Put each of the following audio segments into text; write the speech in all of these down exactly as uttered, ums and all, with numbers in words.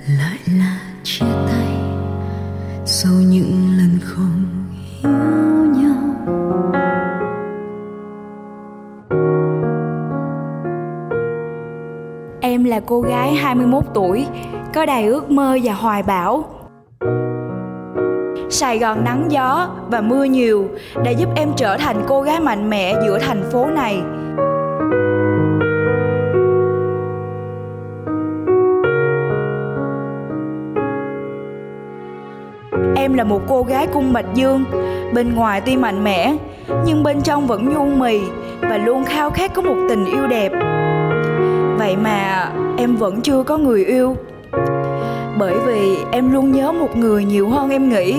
lại là chia tay sau những lần không hiểu nhau. Em là cô gái hai mươi mốt tuổi, có đầy ước mơ và hoài bão. Sài Gòn nắng gió và mưa nhiều đã giúp em trở thành cô gái mạnh mẽ giữa thành phố này. Em là một cô gái cung Bạch Dương, bên ngoài tuy mạnh mẽ, nhưng bên trong vẫn nhu mì và luôn khao khát có một tình yêu đẹp. Vậy mà em vẫn chưa có người yêu, bởi vì em luôn nhớ một người nhiều hơn em nghĩ.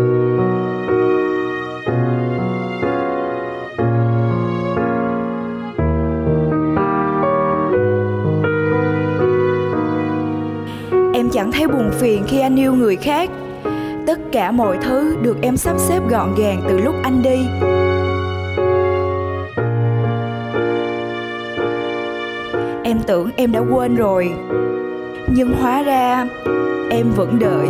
Em chẳng thấy buồn phiền khi anh yêu người khác. Tất cả mọi thứ được em sắp xếp gọn gàng từ lúc anh đi. Em tưởng em đã quên rồi, nhưng hóa ra em vẫn đợi.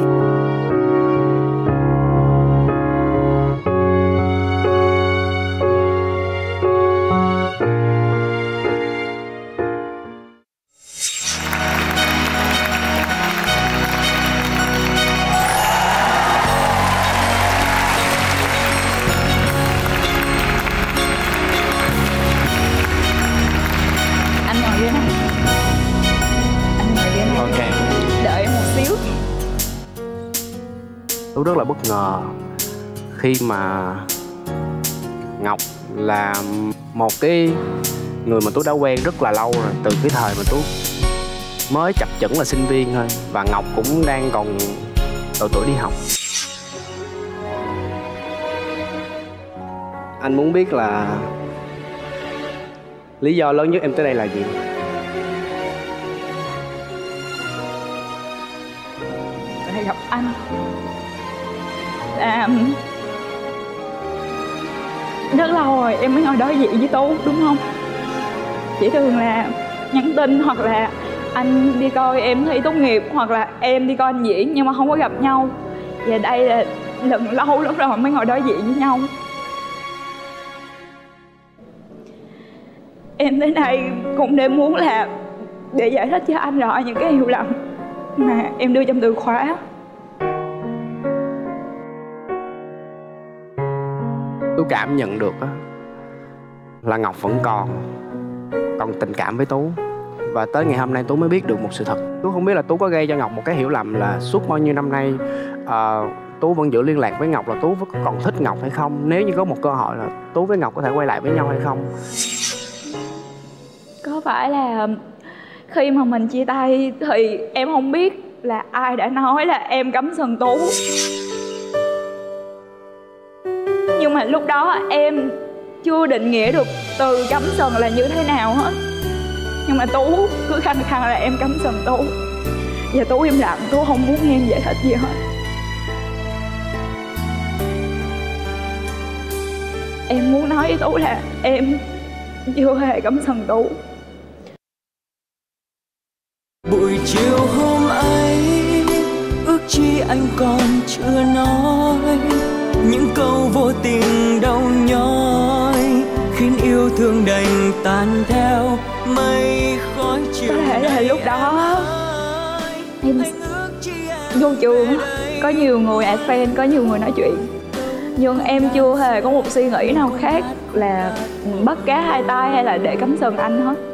Anh ngồi ghế này. Anh ngồi ghế này. Ok. Đợi em một xíu. Tú rất là bất ngờ khi mà Ngọc là một cái người mà Tú đã quen rất là lâu rồi, từ cái thời mà Tú mới chập chững là sinh viên thôi, và Ngọc cũng đang còn độ tuổi đi học. Anh muốn biết là lý do lớn nhất em tới đây là gì? Để gặp anh là rất lâu rồi em mới ngồi đối diện với Tú, đúng không? Chỉ thường là nhắn tin, hoặc là anh đi coi em thi tốt nghiệp, hoặc là em đi coi anh diễn, nhưng mà không có gặp nhau. Và đây là lần lâu lắm rồi mới ngồi đối diện với nhau. Em tới đây cũng để muốn là để giải thích cho anh rõ những cái hiểu lầm mà em đưa trong từ khóa. Tú cảm nhận được á là Ngọc vẫn còn còn tình cảm với Tú. Và tới ngày hôm nay Tú mới biết được một sự thật. Tú không biết là Tú có gây cho Ngọc một cái hiểu lầm là suốt bao nhiêu năm nay uh, Tú vẫn giữ liên lạc với Ngọc, là Tú vẫn còn thích Ngọc hay không. Nếu như có một cơ hội là Tú với Ngọc có thể quay lại với nhau hay không. Có phải là khi mà mình chia tay thì em không biết là ai đã nói là em cắm sừng Tú. Nhưng mà lúc đó em chưa định nghĩa được từ cắm sừng là như thế nào hết. Nhưng mà Tú cứ khăng khăng là em cắm sừng Tú. Và Tú im lặng, Tú không muốn em giải thích gì hết. Em muốn nói với Tú là em chưa hề cắm sừng Tú. Buổi chiều hôm ấy ước chi anh còn chưa nói những câu vô tình đau nhói, khiến yêu thương đành tan theo mây khói chiều. Có thể là lúc đó em vô trường có nhiều người ad fan, có nhiều người nói chuyện, nhưng em chưa hề có một suy nghĩ nào khác là bắt cá hai tay hay là để cắm sừng anh hết.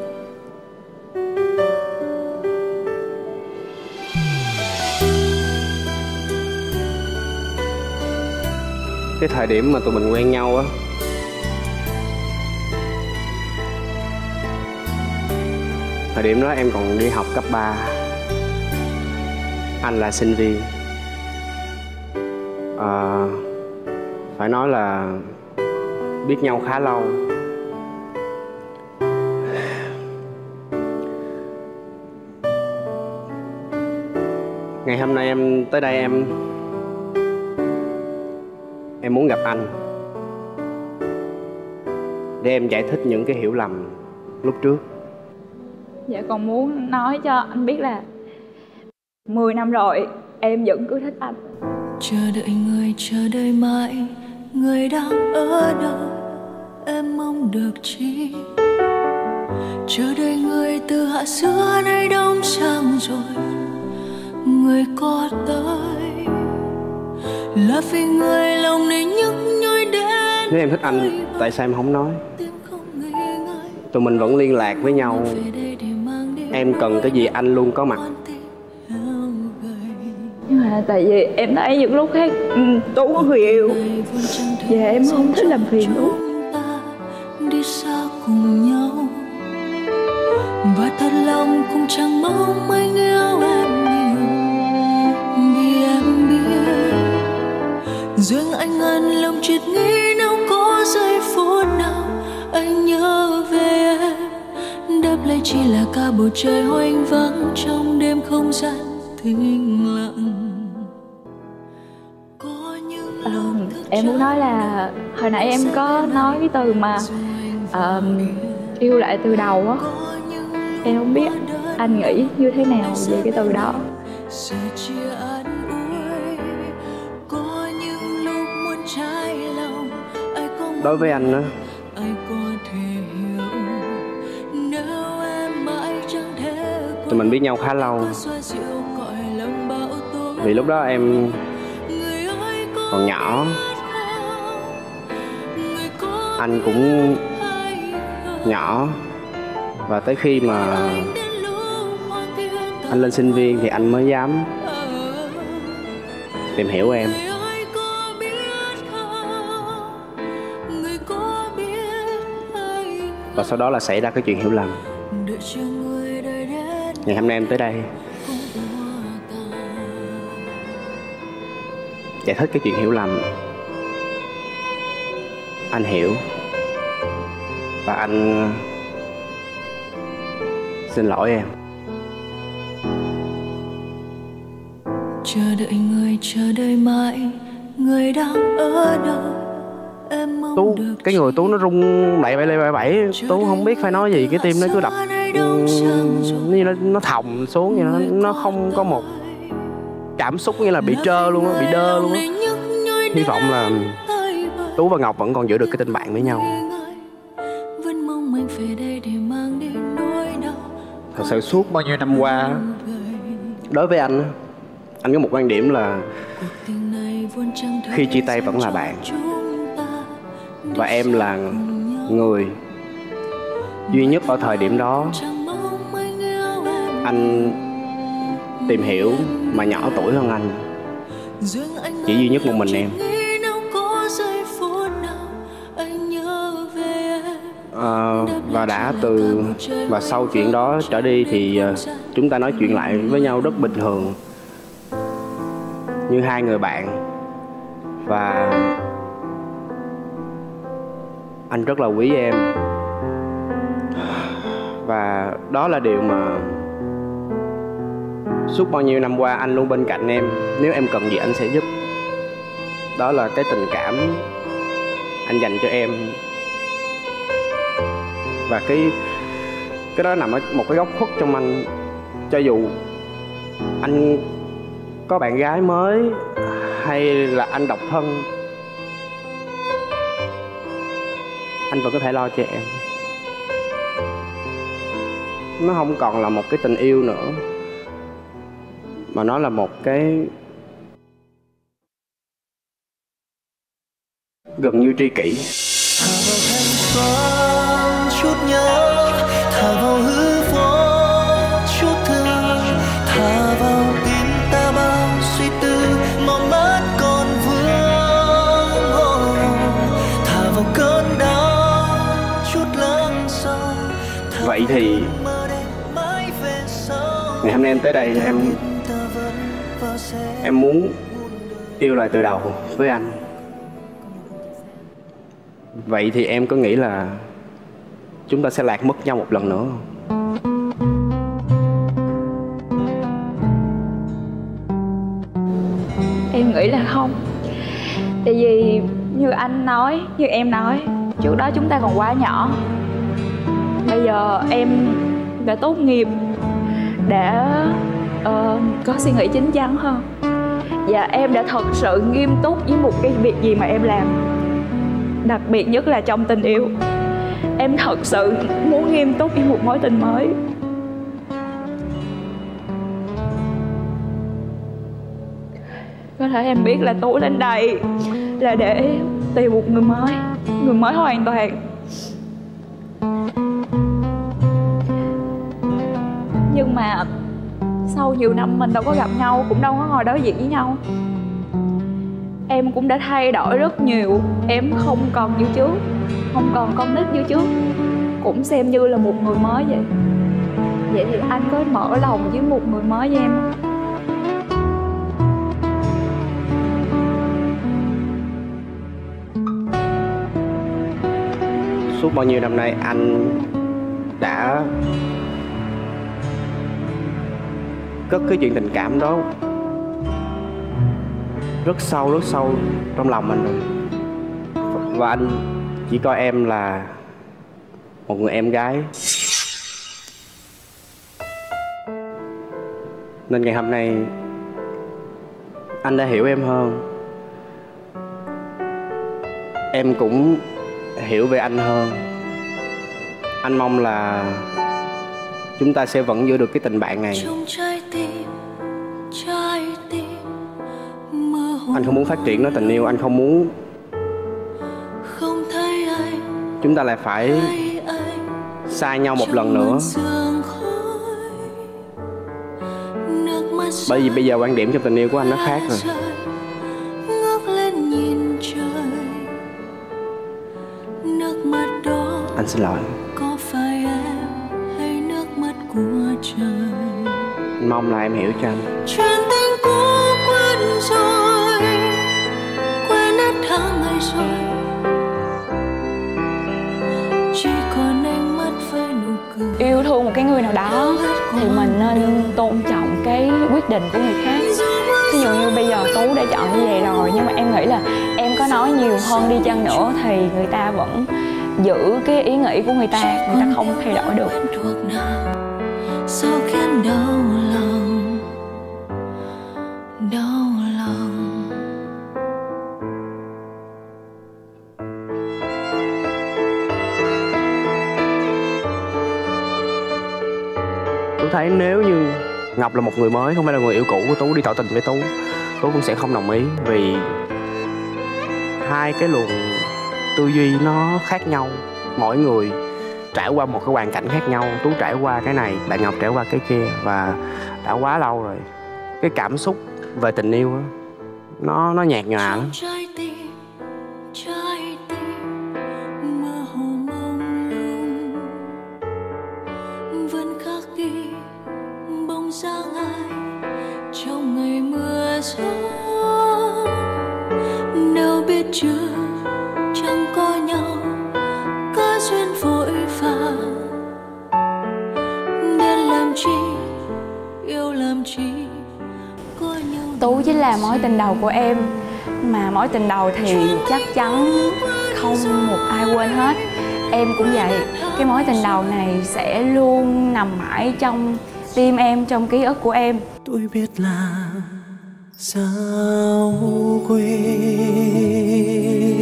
Cái thời điểm mà tụi mình quen nhau á, thời điểm đó em còn đi học cấp ba, anh là sinh viên. à, Phải nói là biết nhau khá lâu. Ngày hôm nay em tới đây em Em muốn gặp anh để em giải thích những cái hiểu lầm lúc trước. Dạ, còn muốn nói cho anh biết là mười năm rồi em vẫn cứ thích anh. Chờ đợi người, chờ đợi mãi, người đang ở đâu, em mong được chi? Chờ đợi người từ hạ xưa nay đông sang rồi, người có tới là vì người lòng này nhức nhối đến. Nếu em thích anh, tại sao em không nói? Tụi mình vẫn liên lạc với nhau. Em cần cái gì anh luôn có mặt. Nhưng mà tại vì em thấy những lúc khác Tú có người yêu, và em không thích làm phiền Tú. Đi xa cùng nhau và thật lòng cũng chẳng mong anh yêu em nhiều, vì em biết riêng anh ngăn lòng triệt nghĩ nếu có giây phút nào anh nhớ về em. Đáp lại chỉ là cả bầu trời hoang vắng trong đêm không gian tĩnh lặng. À, em muốn nói là hồi nãy em có nói cái từ mà uh, yêu lại từ đầu á. Em không biết anh nghĩ như thế nào về cái từ đó. Đối với anh á, tụi mình biết nhau khá lâu. Vì lúc đó em còn nhỏ, anh cũng nhỏ. Và tới khi mà anh lên sinh viên thì anh mới dám tìm hiểu em. Và sau đó là xảy ra cái chuyện hiểu lầm. Ngày hôm nay em tới đây giải thích cái chuyện hiểu lầm. Anh hiểu và anh xin lỗi em. Chờ đợi người, chờ đợi mãi, người đang ở đâu, em mong Tú, được cái người Tú nó rung bậy bậy bậy bậy. Tú không biết phải nói gì, cái tim nó cứ đập như nó nó thòng xuống vậy. Nó nó không có một cảm xúc, như là bị trơ luôn á, bị đơ luôn á. Hy vọng là Tú và Ngọc vẫn còn giữ được cái tình bạn với nhau. Thật sự suốt bao nhiêu năm qua, đối với anh, anh có một quan điểm là khi chia tay vẫn là bạn. Và em là người duy nhất ở thời điểm đó anh tìm hiểu mà nhỏ tuổi hơn anh. Chỉ duy nhất một mình em. À, và đã từ và sau chuyện đó trở đi thì uh, chúng ta nói chuyện lại với nhau rất bình thường, như hai người bạn. Và anh rất là quý em. Và đó là điều mà suốt bao nhiêu năm qua anh luôn bên cạnh em. Nếu em cần gì anh sẽ giúp. Đó là cái tình cảm anh dành cho em. Và cái cái đó nằm ở một cái góc khuất trong anh. Cho dù anh có bạn gái mới hay là anh độc thân, anh vẫn có thể lo cho em. Nó không còn là một cái tình yêu nữa, mà nó là một cái gần như tri kỷ. Thả vào thanh xuân chút nhớ, thả vào hư vô chút thương, thả vào tim ta bao suy tư mong mắt còn vương, thả vào cơn đau chút lắng sâu. Vậy thì ngày hôm nay em tới đây, em em muốn yêu lại từ đầu với anh. Vậy thì em có nghĩ là chúng ta sẽ lạc mất nhau một lần nữa không? Em nghĩ là không. Tại vì như anh nói, như em nói, trước đó chúng ta còn quá nhỏ. Bây giờ em đã tốt nghiệp, đã uh, có suy nghĩ chín chắn hơn. Và em đã thật sự nghiêm túc với một cái việc gì mà em làm. Đặc biệt nhất là trong tình yêu. Em thật sự muốn nghiêm túc với một mối tình mới. Có thể em biết là Tú đến đây là để tìm một người mới, người mới hoàn toàn. Nhưng mà sau nhiều năm mình đâu có gặp nhau, cũng đâu có ngồi đối diện với nhau. Em cũng đã thay đổi rất nhiều. Em không còn như trước, không còn con nít như trước, cũng xem như là một người mới vậy. Vậy thì anh có mở lòng với một người mới với em không? Suốt bao nhiêu năm nay anh đã cất cái chuyện tình cảm đó rất sâu, rất sâu trong lòng mình rồi. Và anh chỉ coi em là một người em gái. Nên ngày hôm nay anh đã hiểu em hơn. Em cũng hiểu về anh hơn. Anh mong là chúng ta sẽ vẫn giữ được cái tình bạn này. Anh không muốn phát triển nó tình yêu. Anh không muốn chúng ta lại phải xa nhau một lần nữa. Bởi vì bây giờ quan điểm trong tình yêu của anh nó khác rồi. Anh xin lỗi. Anh mong là em hiểu cho anh. Chuyện tình cũ quên rồi, quên hết tháng ngày rồi, chỉ còn anh mất với nụ cười. Yêu thương một cái người nào đó thì mình nên tôn trọng cái quyết định của người khác. Ví dụ như bây giờ Tú đã chọn như vậy rồi, nhưng mà em nghĩ là em có nói nhiều hơn đi chăng nữa thì người ta vẫn giữ cái ý nghĩ của người ta, người ta không thay đổi được. Sao khiến đau lòng, đau lòng. Tú thấy nếu như Ngọc là một người mới, không phải là người yêu cũ của Tú, đi tỏ tình với Tú, Tú cũng sẽ không đồng ý. Vì hai cái luồng tư duy nó khác nhau. Mỗi người trải qua một cái hoàn cảnh khác nhau. Tú trải qua cái này, bạn Ngọc trải qua cái kia. Và đã quá lâu rồi. Cái cảm xúc về tình yêu đó, Nó nó nhạt nhòa lắm. Trong ngày mưa gió đâu biết chưa chẳng có nhau, có duyên vội vàng nên làm chi yêu làm chi. Tú chính là mối tình đầu của em, mà mối tình đầu thì chắc chắn không một ai quên hết. Em cũng vậy, cái mối tình đầu này sẽ luôn nằm mãi trong tim em, trong ký ức của em. Tôi biết là sao quên.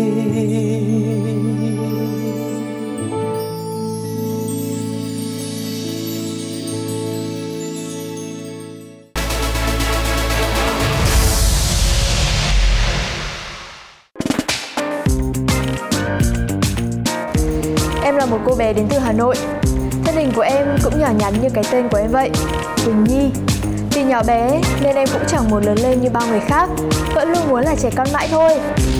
Em là một cô bé đến từ Hà Nội. Thân hình của em cũng nhỏ nhắn như cái tên của em vậy, Quỳnh Nhi. Vì nhỏ bé nên em cũng chẳng muốn lớn lên như bao người khác, vẫn luôn muốn là trẻ con mãi thôi.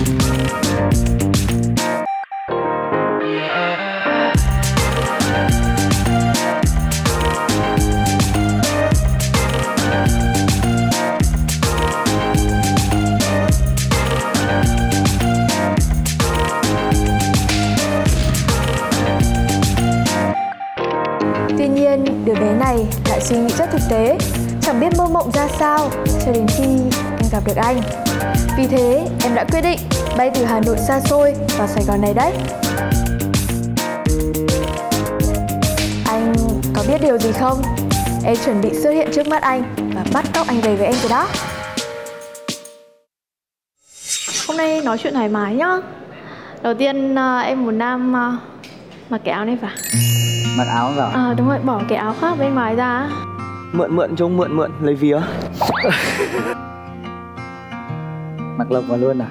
Tuy nhiên, đứa bé này lại suy nghĩ rất thực tế, chẳng biết mơ mộng ra sao cho đến khi em gặp được anh. Vì thế, em đã quyết định bay từ Hà Nội xa xôi vào Sài Gòn này đấy. Anh có biết điều gì không? em chuẩn bị xuất hiện trước mắt anh và bắt cóc anh về với em rồi đó. Hôm nay nói chuyện thoải mái nhá. Đầu tiên uh, em muốn Nam uh, mặc cái áo này vào. Mặc áo vào? À đúng rồi, bỏ cái áo khác bên ngoài ra. Mượn mượn chung, mượn mượn, lấy vía. Mặc lộc vào luôn à?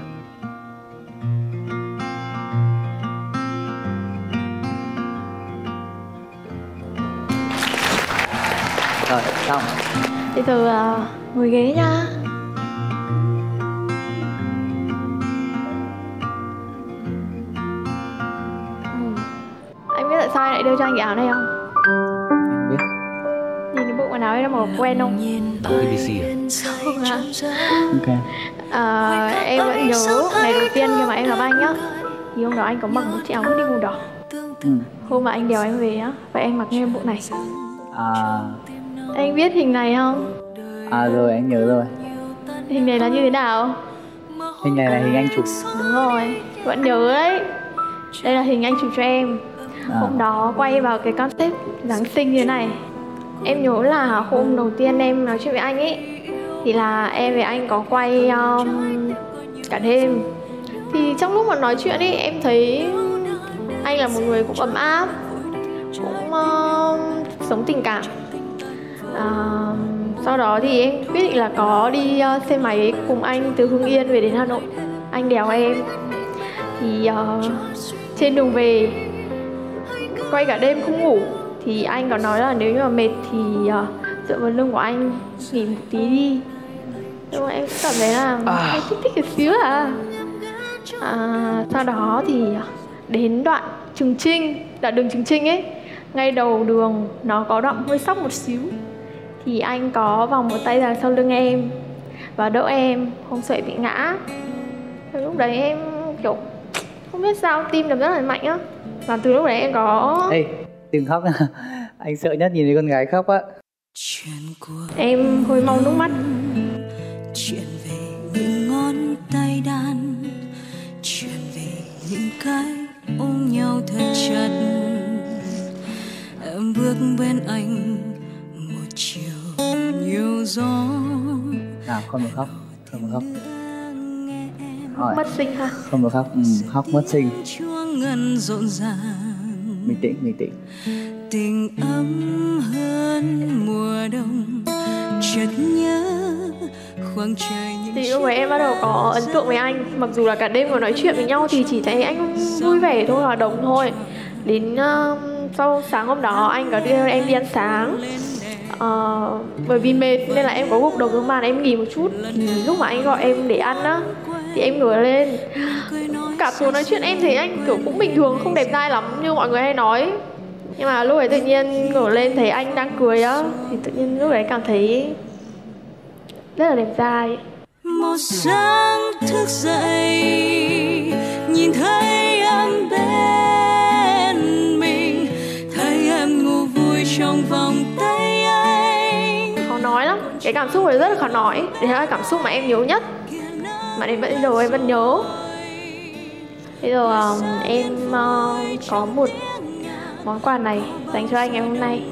Rồi, xong. Bây giờ uh, ngồi ghế nha. Ừ. Anh biết tại sao anh lại đưa cho anh cái áo này không? Anh biết. Nhìn cái bộ quần áo ấy là màu quen không? a bê xê à? Không hả? Ok. À, em vẫn nhớ ngày đầu tiên khi mà em gặp anh nhá. Thì hôm đó anh có mặc một chiếc áo đi ngủ đỏ. Ừ. Hôm mà anh đèo em về á, và em mặc nguyên bộ này. À. Anh biết hình này không? À rồi, anh nhớ rồi. Hình này là như thế nào? Hình này là hình anh chụp. Đúng rồi, vẫn nhớ đấy. Đây là hình anh chụp cho em. À. Hôm đó quay vào cái concept Giáng sinh như thế này. Em nhớ là hôm đầu tiên em nói chuyện với anh ấy thì là em với anh có quay um, cả đêm. Thì trong lúc mà nói chuyện ấy em thấy anh là một người cũng ấm áp, cũng uh, sống tình cảm. uh, Sau đó thì em quyết định là có đi uh, xe máy cùng anh từ Hưng Yên về đến Hà Nội. Anh đèo em. Thì uh, trên đường về quay cả đêm không ngủ. Thì anh có nói là nếu như mà mệt thì uh, dựa vào lưng của anh nghỉ một tí đi. Nhưng mà em cảm thấy là à. em thích thích một xíu à. à Sau đó thì đến đoạn Trường Chinh, đoạn đường Trường Chinh ấy, ngay đầu đường nó có đoạn hơi sóc một xíu. Thì anh có vòng một tay ra sau lưng em và đỡ em, không sợ bị ngã. Và lúc đấy em kiểu không biết sao tim đập rất là mạnh á. Và từ lúc đấy em có... Ê, đừng khóc nha. Anh sợ nhất nhìn thấy con gái khóc á. Em hơi mau nước mắt. Chuyện về những ngón tay đan, chuyện về những cái ôm nhau thật chặt. Em bước bên anh một chiều nhiều gió. Nào, không được khóc, không được khóc. Rồi. Mất sinh ha? Không được khóc, ừ, khóc mất sinh. Bình tĩnh, bình tĩnh. Tình ấm hơn mùa đông, chợt nhớ khoảng trời. Thì lúc ấy em bắt đầu có ấn tượng với anh. Mặc dù là cả đêm ngồi nói chuyện với nhau thì chỉ thấy anh vui vẻ thôi, hòa đồng thôi. Đến uh, sau sáng hôm đó anh có đưa em đi ăn sáng. uh, Bởi vì mệt nên là em có gục đầu xuống bàn em nghỉ một chút. Thì lúc mà anh gọi em để ăn á thì em ngửa lên. Cả số nói chuyện em thấy anh kiểu cũng bình thường, không đẹp trai lắm như mọi người hay nói. Nhưng mà lúc ấy tự nhiên ngửa lên thấy anh đang cười á, thì tự nhiên lúc đấy cảm thấy rất là đẹp trai. Một sáng thức dậy nhìn thấy em bên mình, thấy em ngủ vui trong vòng tay anh. Khó nói lắm, cái cảm xúc này rất là khó nói. Đấy là cảm xúc mà em nhớ nhất, mà đến bây giờ em vẫn nhớ. Bây giờ um, em uh, có một món quà này dành cho anh ngày hôm nay.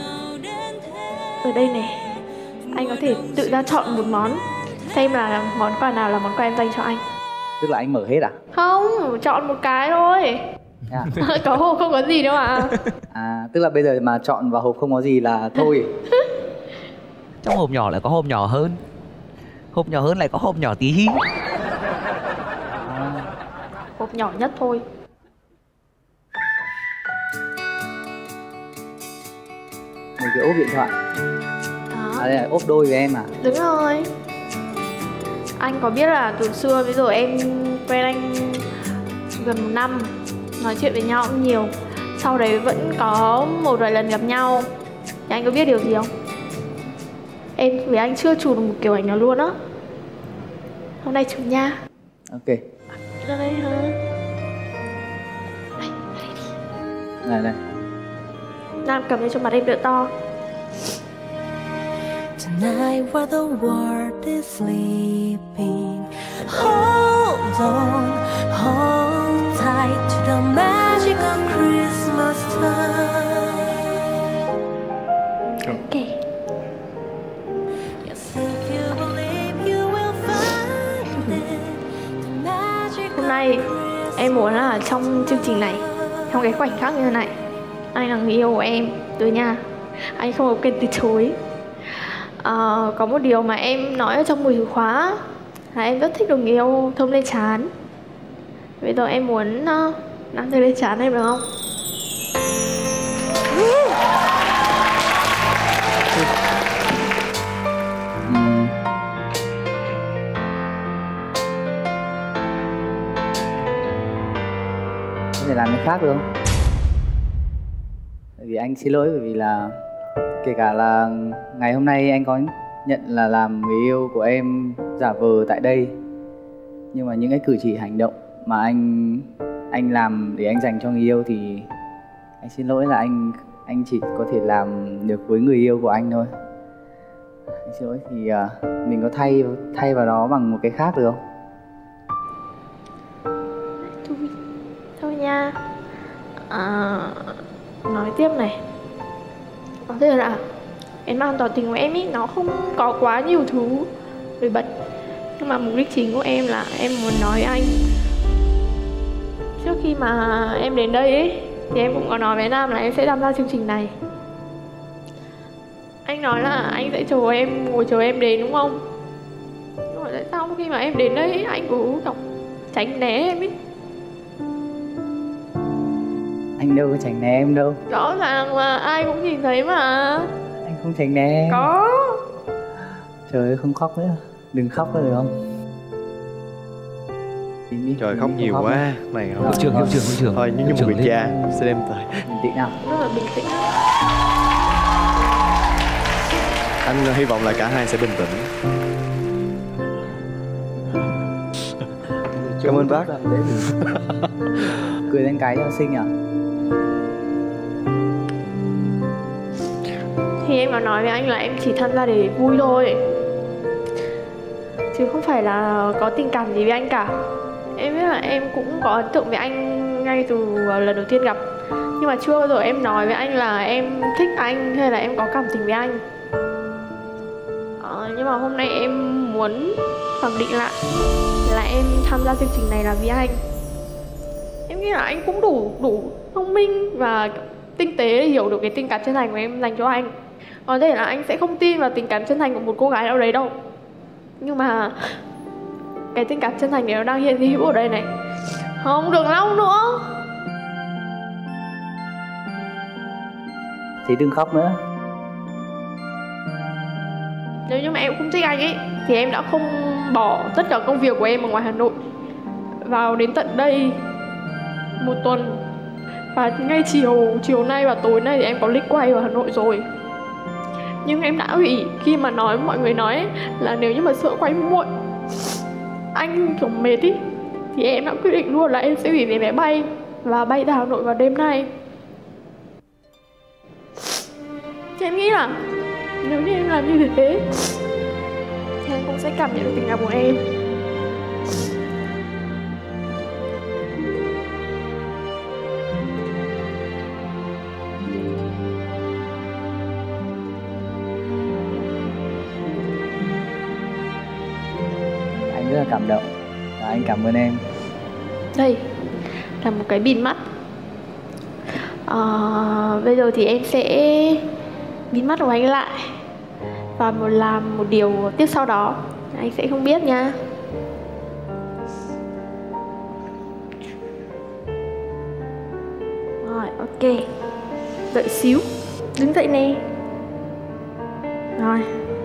Ở đây này, anh có thể tự ra chọn một món, xem là món quà nào là món quà em dành cho anh. Tức là anh mở hết à? Không, chọn một cái thôi. À. Có hộp không có gì đâu à. À, tức là bây giờ mà chọn vào hộp không có gì là thôi. Trong hộp nhỏ lại có hộp nhỏ hơn, hộp nhỏ hơn lại có hộp nhỏ tí hí. À. Hộp nhỏ nhất thôi. Một cái ốp điện thoại. Đó. À, đây là ốp đôi với em à? Đúng rồi. Anh có biết là từ xưa bây giờ em quen anh gần một năm, nói chuyện với nhau cũng nhiều. Sau đấy vẫn có một vài lần gặp nhau. Thì anh có biết điều gì không? Em với anh chưa chụp được một kiểu ảnh nào luôn á. Hôm nay chụp nha. Ok. Ra đây hả? Đây, đây đi. Này này. Nam cầm lên cho mặt em đỡ to. Tonight while the world is sleeping, hold on, hold tight to the magic of Christmas time. Ok. hai, em muốn là trong chương trình này, trong cái khoảnh khắc như thế này, anh là người yêu của em rồi nha. Anh không có quyền từ chối. à, Có một điều mà em nói ở trong buổi từ khóa là em rất thích được người yêu thơm lên trán. Bây giờ em muốn uh, nắm tay lên trán em được không? Ừm. Có thể làm cái khác được không? Bởi vì anh xin lỗi, bởi vì là kể cả là ngày hôm nay anh có nhận là làm người yêu của em giả vờ tại đây, nhưng mà những cái cử chỉ hành động mà anh anh làm để anh dành cho người yêu thì anh xin lỗi là anh anh chỉ có thể làm được với người yêu của anh thôi. Anh xin lỗi thì uh, mình có thay thay vào đó bằng một cái khác được không? Thôi, thôi nha. À, nói tiếp này, có thể là em màn tỏ tình của em ý nó không có quá nhiều thứ nổi bật, nhưng mà mục đích chính của em là em muốn nói với anh. Trước khi mà em đến đây ấy thì em cũng có nói với Nam là em sẽ tham gia chương trình này. Anh nói là anh sẽ chờ em, ngồi chờ em đến đúng không? Nhưng mà tại sao khi mà em đến đây anh cứ tránh né em ấy? Anh đâu có tránh né em đâu. Rõ ràng là ai cũng nhìn thấy mà. Anh không tránh né em. Có. Trời ơi, không khóc nữa. Đừng khóc nữa được không? Đi, Trời, đi, khóc đi, nhiều khóc quá nữa. mày. Rồi, Hiệu trưởng, hiệu rồi. trưởng, hiệu trưởng. Thôi như Hiệu một trưởng người lên. cha sẽ đem tới. Bình tĩnh nào. Rất là bình tĩnh. Anh hy vọng là cả hai sẽ bình tĩnh. Cảm ơn bác. Cười lên cái cho xinh à? Thì em có nói với anh là em chỉ tham gia để vui thôi, chứ không phải là có tình cảm gì với anh cả. Em biết là em cũng có ấn tượng với anh ngay từ lần đầu tiên gặp, nhưng mà chưa bao giờ em nói với anh là em thích anh hay là em có cảm tình với anh. à, Nhưng mà hôm nay em muốn khẳng định lại là em tham gia chương trình này là vì anh. Em nghĩ là anh cũng đủ đủ thông minh và tinh tế để hiểu được cái tình cảm chân thành của em dành cho anh. Có thể là anh sẽ không tin vào tình cảm chân thành của một cô gái nào đấy đâu, nhưng mà cái tình cảm chân thành này nó đang hiện hữu ở đây này. Không được lâu nữa. Thì đừng khóc nữa. Nếu như mà em không thích anh ấy thì em đã không bỏ tất cả công việc của em ở ngoài Hà Nội vào đến tận đây một tuần. Và ngay chiều chiều nay và tối nay thì em có lịch quay ở Hà Nội rồi. Nhưng em đã hủy khi mà nói mọi người nói ấy, là nếu như mà sợ quay muộn, anh kiểu mệt ý, thì em đã quyết định luôn là em sẽ hủy vé máy bay và bay ra Hà Nội vào đêm nay. Thì em nghĩ là nếu như em làm như thế thì anh cũng sẽ cảm nhận được tình cảm của em. Anh rất là cảm động và anh cảm ơn em. Đây là một cái bịt mắt. à, Bây giờ thì em sẽ bịt mắt của anh lại và một làm một điều tiếp sau đó anh sẽ không biết nha. Rồi, ok. Đợi xíu. Đứng dậy nè. Rồi.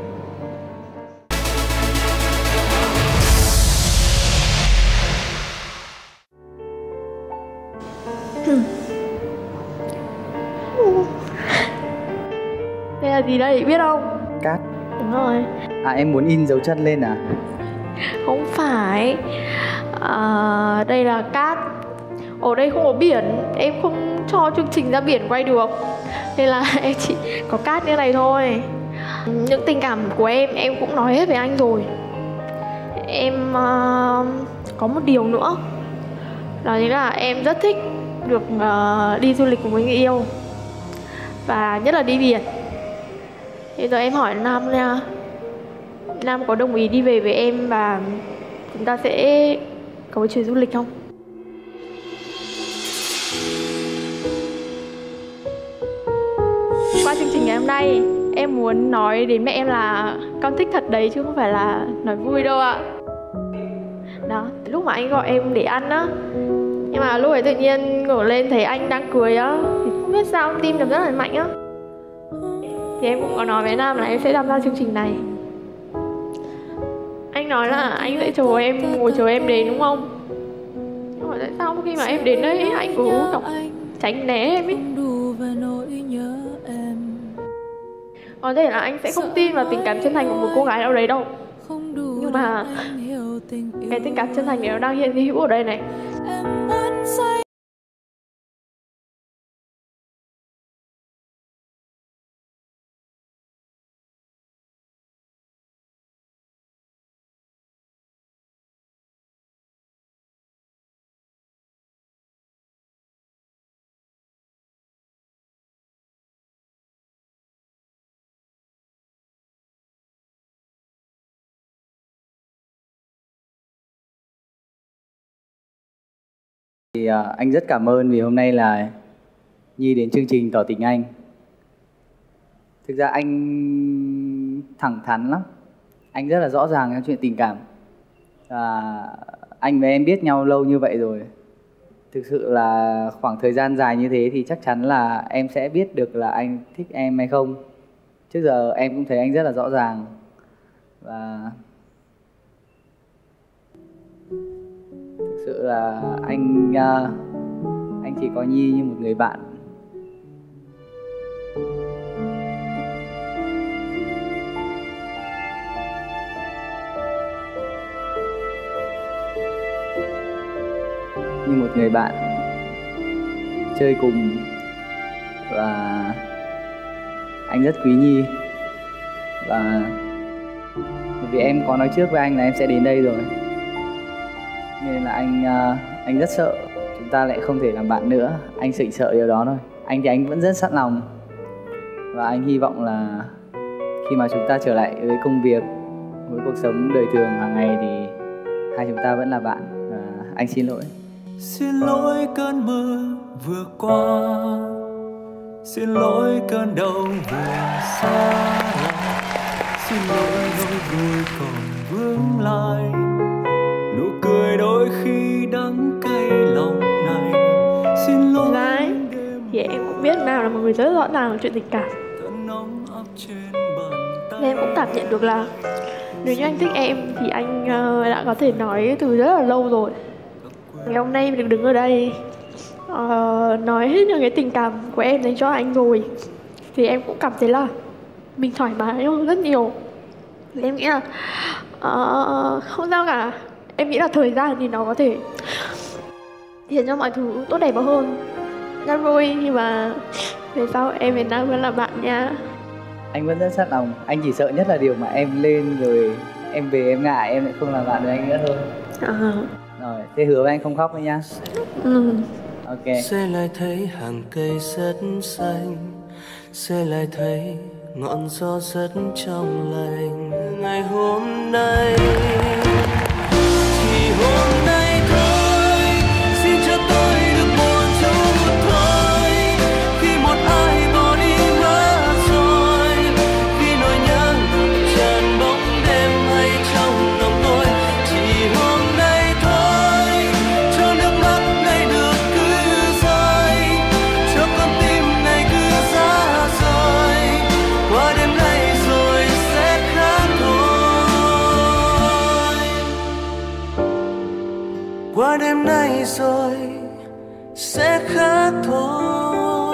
Đây là gì đây, biết không? Cát. Đúng rồi. À, em muốn in dấu chân lên à? Không phải. à, Đây là cát. Ở đây không có biển, em không cho chương trình ra biển quay được, nên là em chỉ có cát như này thôi. Những tình cảm của em, em cũng nói hết với anh rồi. Em uh, có một điều nữa, đó chính là em rất thích được uh, đi du lịch cùng với người yêu, và nhất là đi biển. Bây giờ em hỏi Nam nha, Nam có đồng ý đi về với em và chúng ta sẽ có một chuyến du lịch không? qua chương trình ngày hôm nay, em muốn nói đến mẹ em là con thích thật đấy chứ không phải là nói vui đâu ạ. Đó, lúc mà anh gọi em để ăn á, nhưng mà lúc ấy tự nhiên ngẩng lên thấy anh đang cười á, thì không biết sao tim đập rất là mạnh á. Thì em cũng có nói với Nam là em sẽ tham gia chương trình này. Anh nói là anh sẽ chờ em, ngồi chờ em đến đúng không? Nhưng mà tại sao khi mà em đến đấy anh cứ tránh né em ấy? Có thể là anh sẽ không tin vào tình cảm chân thành của một cô gái nào đấy đâu, nhưng mà cái tình cảm chân thành này nó đang hiện hữu ở đây này. Thì uh, anh rất cảm ơn vì hôm nay là Nhi đến chương trình tỏ tình anh. Thực ra anh thẳng thắn lắm, anh rất là rõ ràng trong chuyện tình cảm. Và anh và em biết nhau lâu như vậy rồi, thực sự là khoảng thời gian dài như thế thì chắc chắn là em sẽ biết được là anh thích em hay không. Trước giờ em cũng thấy anh rất là rõ ràng. Và thực sự là anh uh, anh chỉ có Nhi như một người bạn. Như một người bạn chơi cùng. Và anh rất quý Nhi. Và bởi vì em có nói trước với anh là em sẽ đến đây rồi, nên là anh uh, anh rất sợ chúng ta lại không thể làm bạn nữa. Anh chỉ sợ điều đó thôi. Anh thì anh vẫn rất sẵn lòng. Và anh hy vọng là khi mà chúng ta trở lại với công việc, với cuộc sống đời thường hàng ngày thì hai chúng ta vẫn là bạn. Và anh xin lỗi. Xin lỗi cơn mưa vừa qua, xin lỗi cơn đau vừa xa lạ, xin lỗi nỗi vui còn vương lại, nụ cười đôi khi đắng cay lòng này. Xin lỗi Đấy, thì em cũng biết nào là một người rất rõ ràng về chuyện tình cảm, nên em cũng cảm nhận được là nếu như anh thích em thì anh uh, đã có thể nói từ rất là lâu rồi. Ngày hôm nay mình được đứng ở đây uh, nói hết những cái tình cảm của em dành cho anh rồi, thì em cũng cảm thấy là mình thoải mái hơn rất nhiều. Thì em nghĩ là uh, không sao cả. Em nghĩ là thời gian thì nó có thể khiến cho mọi thứ tốt đẹp hơn, rất vui. Nhưng mà về sau em với Nam vẫn là bạn nha. Anh vẫn rất sẵn lòng. Anh chỉ sợ nhất là điều mà em lên rồi em về em ngại em lại không làm bạn với anh nữa thôi. À. Rồi, thế hứa với anh không khóc nữa nha. Ừ. Ok. Sẽ lại thấy hàng cây rất xanh, sẽ lại thấy ngọn gió rất trong lành. Ngày hôm nay thì hôm nay thôi, xin cho tôi được một chút thôi. Khi một ai bỏ đi mất rồi, khi nỗi nhớ ngập tràn bóng đêm hay trong lòng tôi, chỉ hôm nay thôi, cho nước mắt này được cứ rơi, cho con tim này cứ ra rời. Qua đêm nay rồi sẽ khác thôi, qua đêm nay rồi sẽ khác thôi.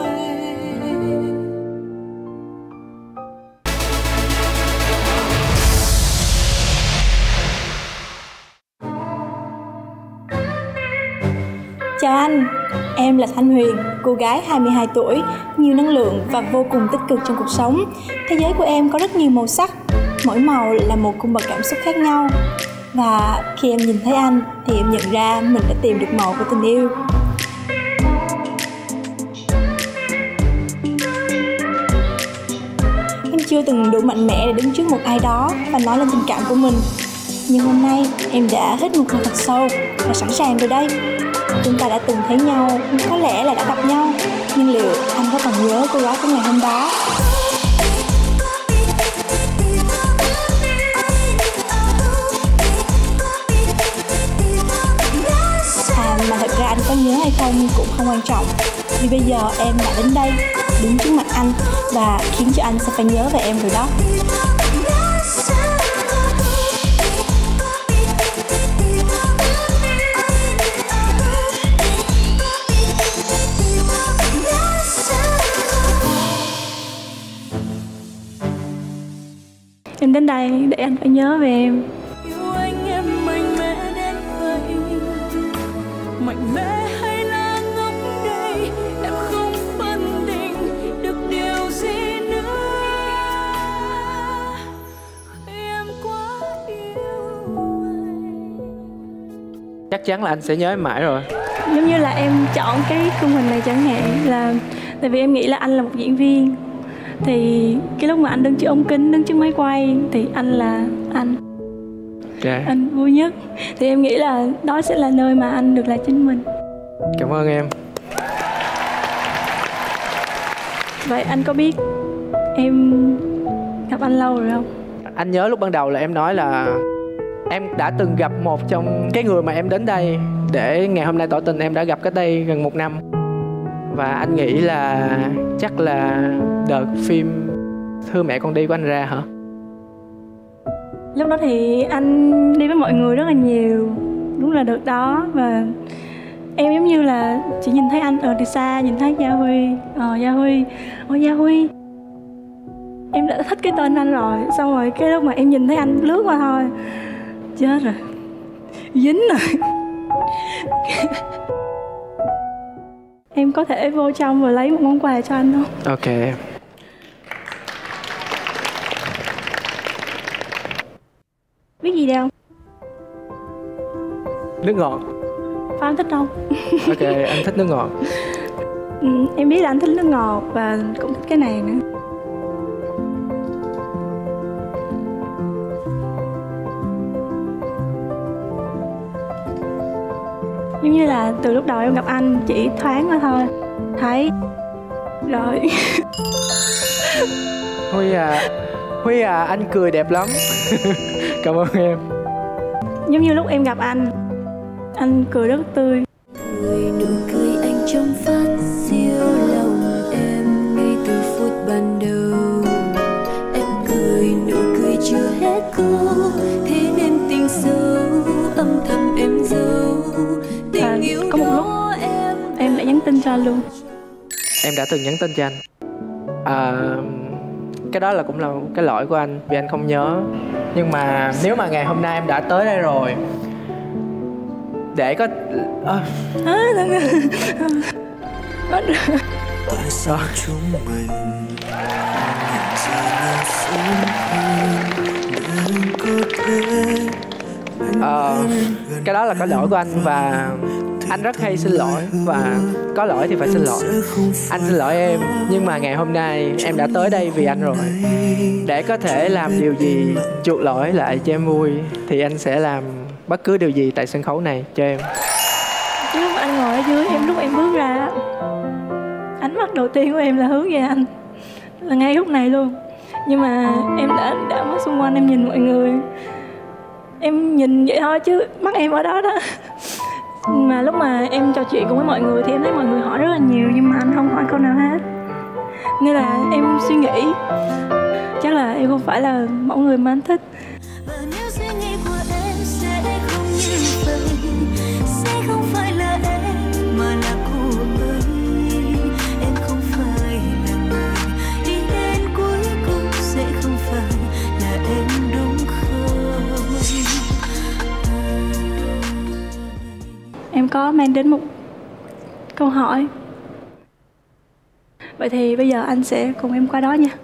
Chào anh, em là Thanh Huyền, cô gái hai mươi hai tuổi, nhiều năng lượng và vô cùng tích cực trong cuộc sống. Thế giới của em có rất nhiều màu sắc, mỗi màu là một cung bậc cảm xúc khác nhau. Và khi em nhìn thấy anh thì em nhận ra mình đã tìm được màu của tình yêu. Em chưa từng đủ mạnh mẽ để đứng trước một ai đó và nói lên tình cảm của mình. Nhưng hôm nay em đã hít một hơi thật sâu và sẵn sàng rồi đây. Chúng ta đã từng thấy nhau, có lẽ là đã gặp nhau. Nhưng liệu anh có còn nhớ cô gái của ngày hôm đó? À mà thật ra anh có nhớ hay không cũng không quan trọng. Vì bây giờ em đã đến đây, đứng trước mặt anh và khiến cho anh sẽ phải nhớ về em rồi đó. Em đến đây để anh phải nhớ về em. Yêu anh em mạnh mẽ đến vậy, mạnh mẽ hay là ngốc đây, em không phân định được điều gì nữa. Khi em quá yêu anh. Chắc chắn là anh sẽ nhớ em mãi rồi. Giống như là em chọn cái khung hình này chẳng hạn là tại vì em nghĩ là anh là một diễn viên. Thì cái lúc mà anh đứng trước ống kính, đứng trước máy quay thì anh là anh. Okay. Anh vui nhất. Thì em nghĩ là đó sẽ là nơi mà anh được là chính mình. Cảm ơn em. Vậy anh có biết em gặp anh lâu rồi không? Anh nhớ lúc ban đầu là em nói là em đã từng gặp một trong cái người mà em đến đây để ngày hôm nay tỏ tình, em đã gặp cách đây gần một năm. Và anh nghĩ là chắc là đợt phim Thưa Mẹ Con Đi của anh ra hả? Lúc đó thì anh đi với mọi người rất là nhiều. Đúng là đợt đó. Và em giống như là chỉ nhìn thấy anh ở từ xa, nhìn thấy Gia Huy. Ờ Gia Huy, ôi Gia Huy. Em đã thích cái tên anh rồi. Xong rồi cái lúc mà em nhìn thấy anh lướt qua thôi, chết rồi, dính rồi. Em có thể vô trong và lấy một món quà cho anh không? Ok. Biết gì đâu? Nước ngọt. Phải anh thích không? Ok, anh thích nước ngọt. Ừ, em biết là anh thích nước ngọt và cũng thích cái này nữa. Giống như là từ lúc đầu em gặp anh chỉ thoáng qua thôi, thấy rồi. Huy à, Huy à, anh cười đẹp lắm. Cảm ơn em. Giống như lúc em gặp anh, anh cười rất tươi. Cười nụ cười anh trong phát siêu lòng em ngay từ phút ban đầu. Em cười nụ cười chưa hết câu, thế nên tình sâu âm thầm em giấu. Và có một lúc em đã nhắn tin cho anh luôn. Em đã từng nhắn tin cho anh. À, cái đó là cũng là cái lỗi của anh vì anh không nhớ. Nhưng mà nếu mà ngày hôm nay em đã tới đây rồi để có à. À, tại sao chúng mình à, cái đó là cái lỗi của anh và anh rất hay xin lỗi, và có lỗi thì phải xin lỗi. Anh xin lỗi em, nhưng mà ngày hôm nay em đã tới đây vì anh rồi. Để có thể làm điều gì chuộc lỗi lại cho em vui thì anh sẽ làm bất cứ điều gì tại sân khấu này cho em. Lúc anh ngồi ở dưới em, lúc em bước ra, ánh mắt đầu tiên của em là hướng về anh, là ngay lúc này luôn. Nhưng mà em đã đã mắt xung quanh em nhìn mọi người, em nhìn vậy thôi chứ mắt em ở đó đó. Mà lúc mà em trò chuyện cùng với mọi người thì em thấy mọi người hỏi rất là nhiều, nhưng mà anh không hỏi câu nào hết. Nên là em suy nghĩ chắc là em không phải là mẫu người mà anh thích. Và nếu suy nghĩ của em sẽ không như vậy, sẽ không phải là em mà là cô ấy. Em không phải là người đi đến cuối cùng, sẽ không phải là em đúng không? Em có mang đến một câu hỏi. Vậy thì bây giờ anh sẽ cùng em qua đó nha.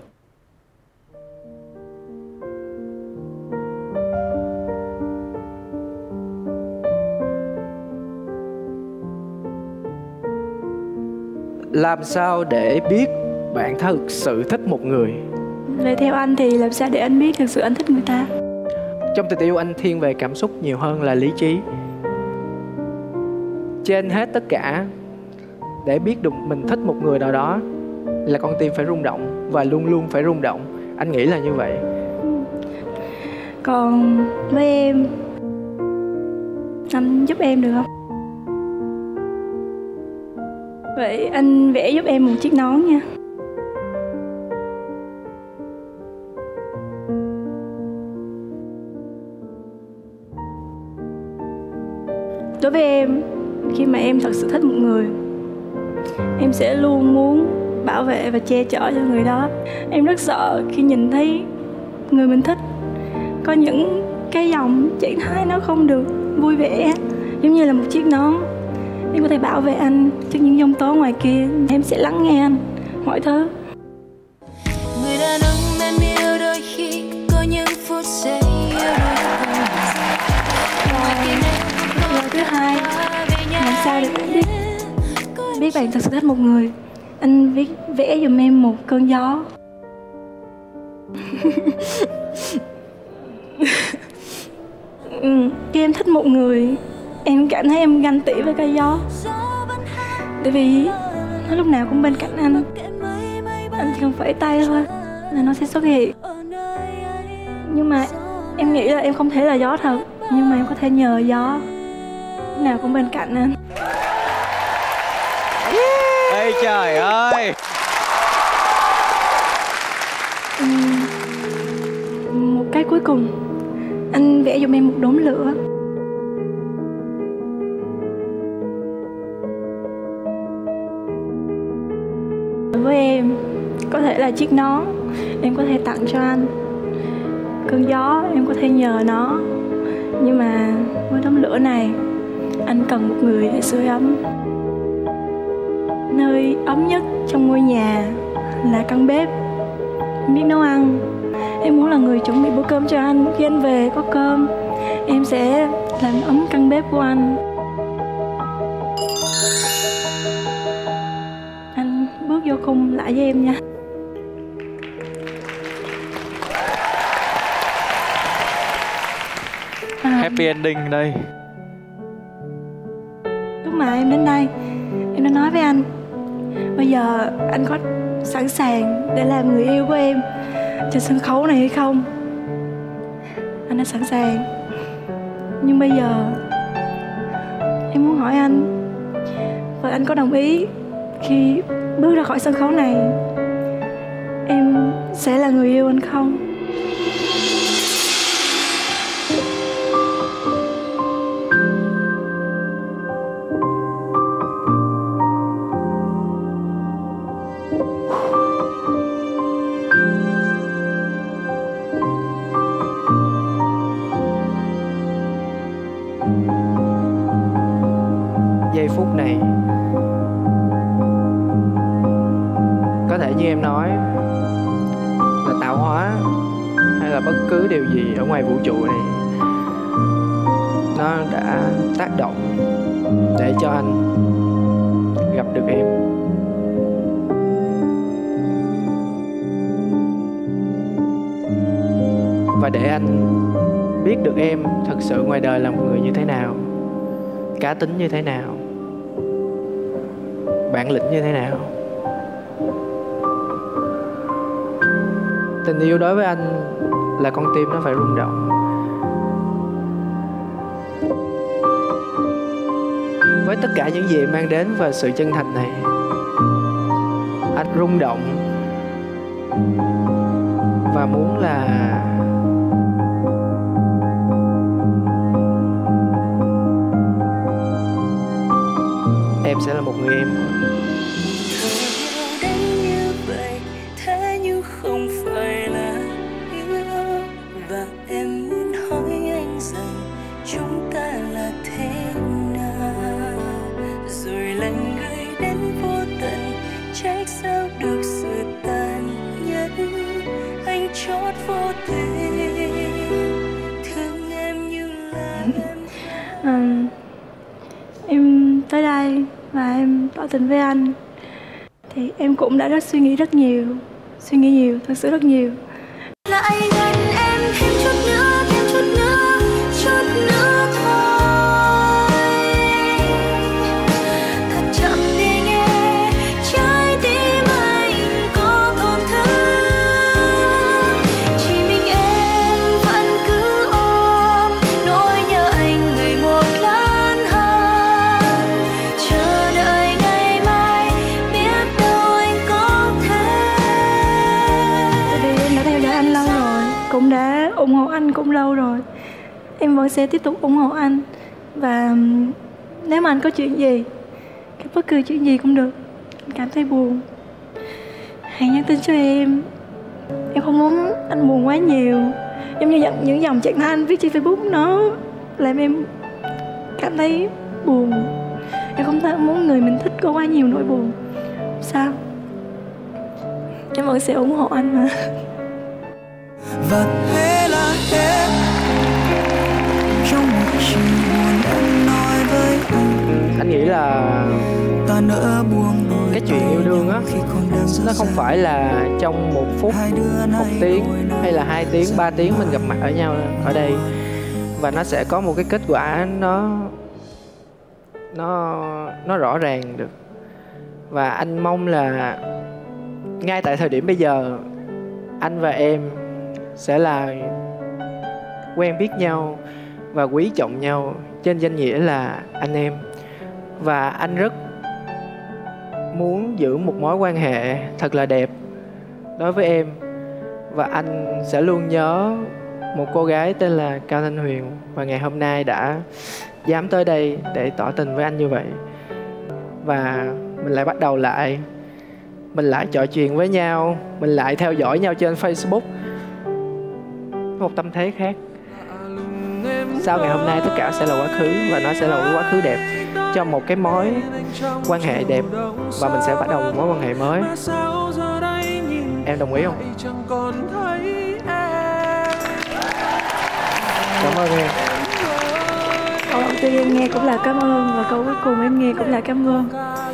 Làm sao để biết bạn thực sự thích một người? Vậy theo anh thì làm sao để anh biết thực sự anh thích người ta? Trong tình yêu anh thiên về cảm xúc nhiều hơn là lý trí. Trên hết tất cả để biết được mình thích một người nào đó là con tim phải rung động và luôn luôn phải rung động. Anh nghĩ là như vậy. Còn với em, anh giúp em được không? Vậy anh vẽ giúp em một chiếc nón nha. Đối với em, khi mà em thật sự thích một người, em sẽ luôn muốn bảo vệ và che chở cho người đó. Em rất sợ khi nhìn thấy người mình thích có những cái dòng trạng thái nó không được vui vẻ, giống như là một chiếc nón. Em có thể bảo vệ anh trước những giông tố ngoài kia. Em sẽ lắng nghe anh mọi thứ. Người đàn ông em yêu đôi khi có những phút giây yêu Lời thứ hai, làm sao để bạn biết biết bạn thật sự thích một người? Anh viết vẽ giùm em một cơn gió. Ừ, khi em thích một người, em cảm thấy em ganh tị với cây gió. Tại vì nó lúc nào cũng bên cạnh anh. Anh chỉ cần phẩy tay thôi là nó sẽ xuất hiện. Nhưng mà em nghĩ là em không thể là gió thật, nhưng mà em có thể nhờ gió. Lúc nào cũng bên cạnh anh. Ê trời ơi. uhm, Một cái cuối cùng, anh vẽ giùm em một đốm lửa. Với em, có thể là chiếc nón em có thể tặng cho anh. Cơn gió em có thể nhờ nó. Nhưng mà với đốm lửa này, anh cần một người để sưởi ấm. Nơi ấm nhất trong ngôi nhà là căn bếp. Em biết nấu ăn. Em muốn là người chuẩn bị bữa cơm cho anh. Khi anh về có cơm, em sẽ làm ấm căn bếp của anh. Anh bước vô khung lại với em nha. À, Happy ending đây. lúc mà em đến đây, em đã nói với anh, bây giờ anh có sẵn sàng để làm người yêu của em trên sân khấu này hay không? Anh đã sẵn sàng. Nhưng bây giờ em muốn hỏi anh, và anh có đồng ý khi bước ra khỏi sân khấu này em sẽ là người yêu anh không? Giây phút này có thể như em nói là tạo hóa hay là bất cứ điều gì ở ngoài vũ trụ này, nó đã tác động để cho anh gặp được em. Và để anh biết được em thật sự ngoài đời là một người như thế nào, cá tính như thế nào, bản lĩnh như thế nào. Tình yêu đối với anh là con tim nó phải rung động. Với tất cả những gì mang đến và sự chân thành này, anh rung động và muốn là em sẽ là một người em. như vậy, thế nhưng không phải là yêu. Và em muốn hỏi anh rằng chúng ta là thế nào, rồi lần người đến vô tận, trách sao được sự tàn nhẫn. Anh chót vô tình thương em như là à, em tới đây và em tỏ tình với anh thì em cũng đã rất suy nghĩ rất nhiều, suy nghĩ nhiều, thật sự rất nhiều. lại gần em thêm chút nữa, thêm chút nữa, chút nữa thôi. Thật chậm đi nhé, lâu rồi. Em vẫn sẽ tiếp tục ủng hộ anh. Và nếu mà anh có chuyện gì, bất cứ chuyện gì cũng được, anh cảm thấy buồn, hãy nhắn tin cho em. Em không muốn anh buồn quá nhiều. Giống như những dòng trạng thái anh viết trên Facebook nó làm em cảm thấy buồn. Em không thể muốn người mình thích có quá nhiều nỗi buồn. Sao? Em vẫn sẽ ủng hộ anh mà. Và thế là hết trong một chiều buồn em nói với anh. Anh nghĩ là Ta nỡ buông đôi cái chuyện yêu đương á, nó không phải là trong một phút, một tiếng hay là hai tiếng, ba tiếng mình gặp mặt ở nhau ở đây, và nó sẽ có một cái kết quả nó nó nó rõ ràng được. Và anh mong là ngay tại thời điểm bây giờ, anh và em sẽ là quen biết nhau và quý trọng nhau trên danh nghĩa là anh em. Và anh rất muốn giữ một mối quan hệ thật là đẹp đối với em. Và anh sẽ luôn nhớ một cô gái tên là Cao Thanh Huyền, và ngày hôm nay đã dám tới đây để tỏ tình với anh như vậy. Và mình lại bắt đầu lại, mình lại trò chuyện với nhau, mình lại theo dõi nhau trên Facebook, một tâm thế khác. Sau ngày hôm nay tất cả sẽ là quá khứ, và nó sẽ là một cái quá khứ đẹp cho một cái mối quan hệ đẹp, và mình sẽ bắt đầu một mối quan hệ mới. Em đồng ý không? Cảm ơn em. Câu đầu tiên em nghe cũng là cảm ơn, và câu cuối cùng em nghe cũng là cảm ơn.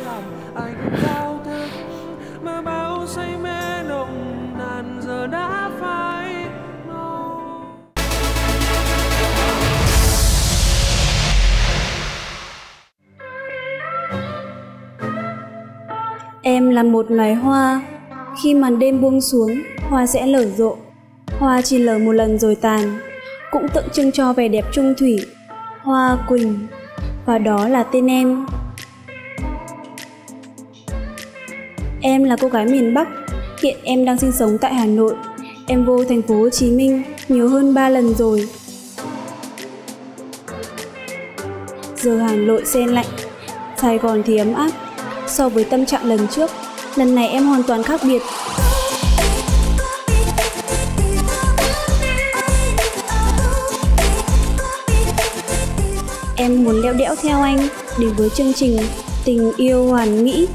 Em là một loài hoa, khi màn đêm buông xuống, hoa sẽ nở rộ. Hoa chỉ nở một lần rồi tàn, cũng tượng trưng cho vẻ đẹp chung thủy. Hoa Quỳnh, và đó là tên em. Em là cô gái miền Bắc, hiện em đang sinh sống tại Hà Nội. Em vô thành phố Hồ Chí Minh nhiều hơn ba lần rồi. Giờ Hà Nội se lạnh, Sài Gòn thì ấm áp. So với tâm trạng lần trước, lần này em hoàn toàn khác biệt. Em muốn leo đẽo theo anh đến với chương trình Tình Yêu Hoàn Mỹ.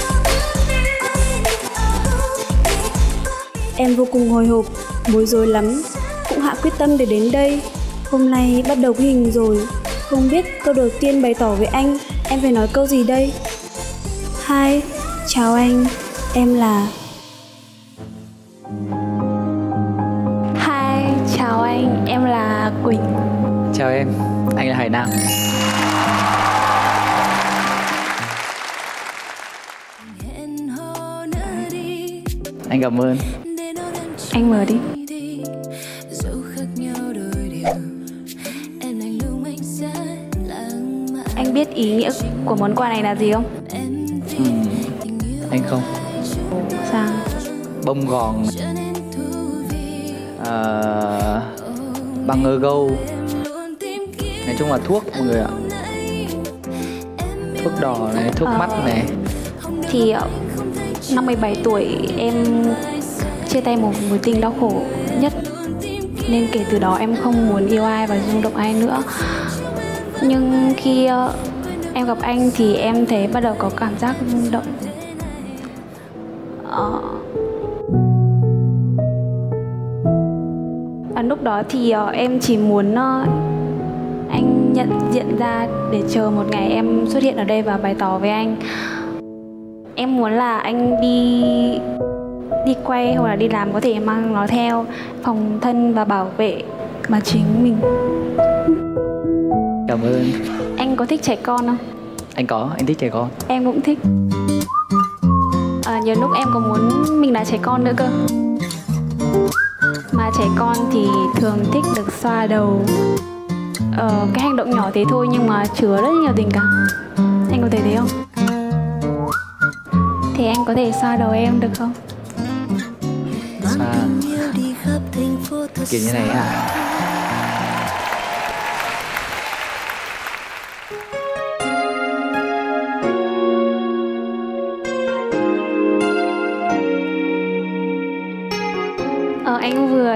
Em vô cùng hồi hộp, bối rối lắm, cũng hạ quyết tâm để đến đây. Hôm nay bắt đầu ghi hình rồi, không biết câu đầu tiên bày tỏ với anh, em phải nói câu gì đây? Hi, chào anh, em là... Hi, chào anh, em là Quỳnh. Chào em, anh là Hải Nam. Anh cảm ơn. Anh mở đi. Anh biết ý nghĩa của món quà này là gì không? Ừ, anh không. Sao? Bông gòn, à, băng ơ gâu, nói chung là thuốc mọi người ạ. Thuốc đỏ này, thuốc ờ, mắt này. Thì năm mười bảy tuổi em chia tay một mối tình đau khổ nhất, nên kể từ đó em không muốn yêu ai và rung động ai nữa. Nhưng khi em gặp anh thì em thấy bắt đầu có cảm giác rung động. Ờ... À, lúc đó thì uh, em chỉ muốn uh, anh nhận diện ra để chờ một ngày em xuất hiện ở đây và bày tỏ với anh. Em muốn là anh đi đi quay hoặc là đi làm có thể mang nó theo, phòng thân và bảo vệ mà chính mình. Cảm ơn. Anh có thích trẻ con không? Anh có, anh thích trẻ con. Em cũng thích. À, nhiều lúc em có muốn mình là trẻ con nữa cơ. Mà trẻ con thì thường thích được xoa đầu. Ờ, cái hành động nhỏ thế thôi nhưng mà chứa rất nhiều tình cảm. Anh có thấy thế không? Thì anh có thể xoa đầu em được không? Xoa kiểu như này à?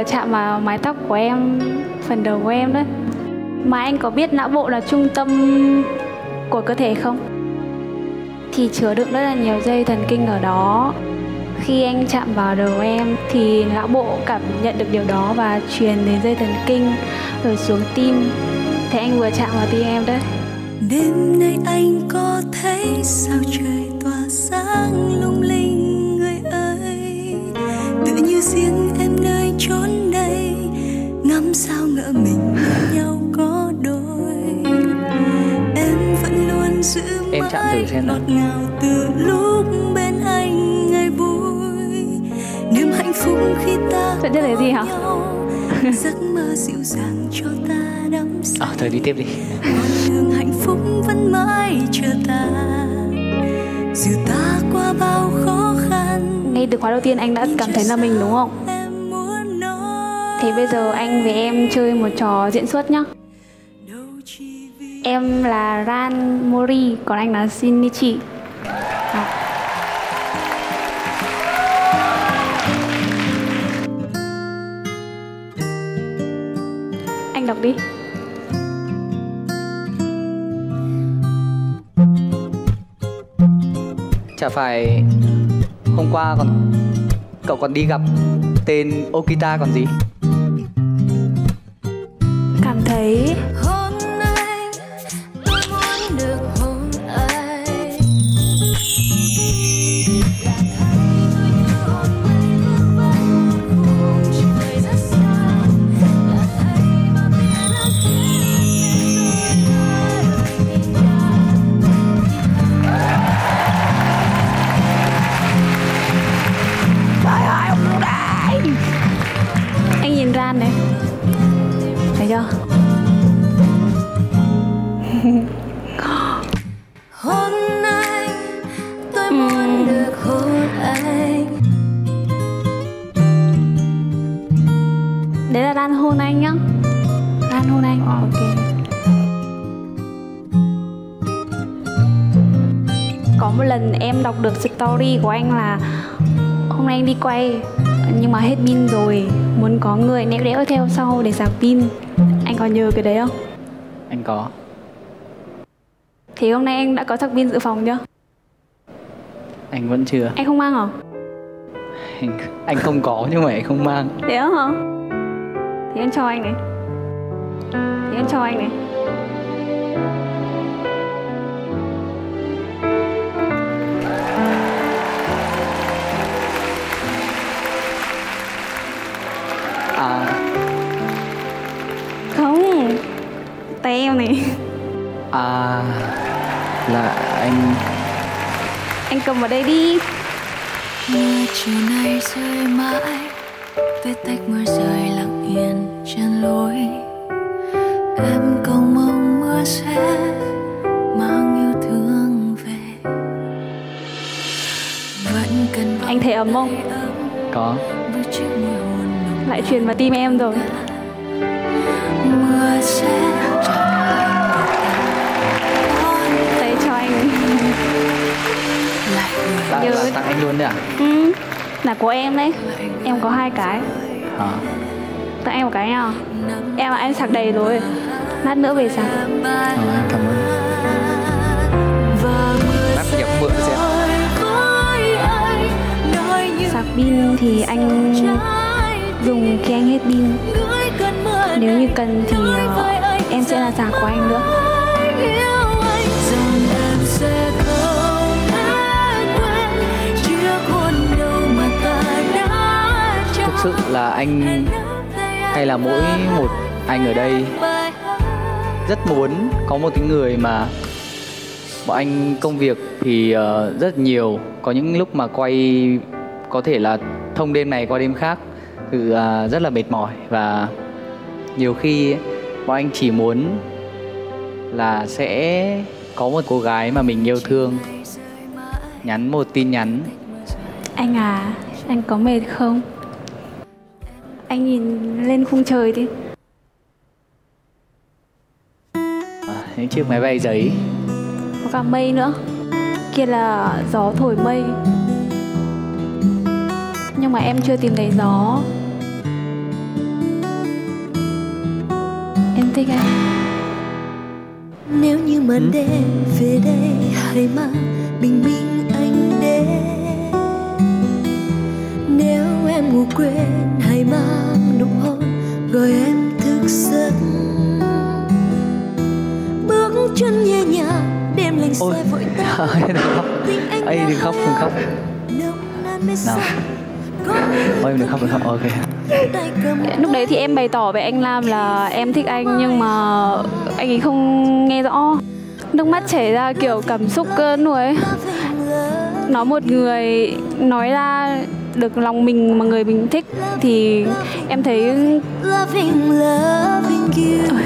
chạm vào mái tóc của em, phần đầu của em đấy. Mà anh có biết não bộ là trung tâm của cơ thể không? Thì chứa đựng rất là nhiều dây thần kinh ở đó. Khi anh chạm vào đầu em thì não bộ cảm nhận được điều đó và truyền đến dây thần kinh rồi xuống tim. Thế anh vừa chạm vào tim em đấy. Đêm nay anh có thấy sao trời tỏa sáng lung linh người ơi, tự như riêng em nơi chốn đây, ngắm sao ngỡ mình bên nhau có đôi. Em vẫn luôn giữ em chạm thử xem nào. ngọt ngào từ lúc bên anh ngày vui, niềm hạnh phúc khi ta Chuyện thế là gì hả? giấc mơ dịu dàng cho ta đắm say. Ờ, thôi đi tiếp đi. Đường hạnh phúc vẫn mãi chờ ta, dù ta qua bao khó khăn. Ngay từ khóa đầu tiên anh đã cảm thấy là mình đúng không? Thế bây giờ anh với em chơi một trò diễn xuất nhá. Em là Ran Mori, còn anh là Shinichi. Đó. Anh đọc đi. Chả phải hôm qua còn cậu còn đi gặp tên Okita còn gì? Cảm thấy Hôm nay tôi muốn được hôn ai, là thấy tôi như hồn mây bước vào một khung trời rất xa, là thấy bao tiếng ước trời ơi, ông đây. Anh nhìn Ran này, thấy chưa? Hôm nay tôi muốn được hôn anh. Đấy là Ran hôn anh nhá. Ran hôn anh. Ok. Có một lần em đọc được story của anh là hôm nay anh đi quay nhưng mà hết pin rồi, muốn có người nẽo đẽo theo sau để sạc pin. Anh có nhớ cái đấy không? Anh có. Thì hôm nay anh đã có sạc pin dự phòng chưa? Anh vẫn chưa. Anh không mang hả? Anh, anh không có nhưng mà anh không mang. Thế hả? Thì anh cho anh này. Thì anh cho anh này. À, Không, tay em này. à là anh Anh cầm vào đây đi. Mưa chiều nay rơi mãi, vết tách mưa rơi lặng yên trên lối. Em cầu mong mưa sẽ mang yêu thương về. Vẫn cần Anh thấy ấm không? có. với chiếc môi hôn nồng. Lại truyền vào tim em rồi. Mưa sẽ tràn lạnh Đây cho anh. lại người Là, Nhớ. là tặng anh luôn đấy à? Ừ, là của em đấy. Em có hai cái. Hả? Tặng em một cái nha. Em là anh sạc đầy rồi. Lát nữa về sạc. Ờ, anh cảm ơn. và mưa Lát nhập mượn xem. với anh nói như Sạc pin thì anh dùng khi anh hết pin. người cơn mưa Nếu như cần thì uh, em sẽ là sạc của anh nữa. yêu anh rằng em sẽ không thể quên chiếc hôn đầu mà ta đã trao. Thực sự là anh hay là mỗi một anh ở đây rất muốn có một cái người mà bọn anh công việc thì uh, rất nhiều, có những lúc mà quay có thể là thông đêm này qua đêm khác thì uh, rất là mệt mỏi, và nhiều khi bọn anh chỉ muốn là sẽ có một cô gái mà mình yêu thương nhắn một tin nhắn: Anh à, anh có mệt không? Anh nhìn lên khung trời đi. à, những chiếc máy bay giấy. Có cả mây nữa. Kia là gió thổi mây. Nhưng mà em chưa tìm thấy gió. thích anh. Nếu như màn đêm về đây hãy mang bình minh anh đến. Nếu em ngủ quên hãy mang nụ hôn gọi em thức giấc. Bước chân nhẹ nhàng đêm lạnh sẽ vội tan. Ây đừng khóc đừng khóc. Nào. Ôi đừng khóc đừng khóc. Ok. Lúc đấy thì em bày tỏ với anh Lam là em thích anh, nhưng mà anh ấy không nghe rõ. Nước mắt chảy ra kiểu cảm xúc cơn rồi. Nói một người nói ra được lòng mình mà người mình thích thì em thấy loving, loving you.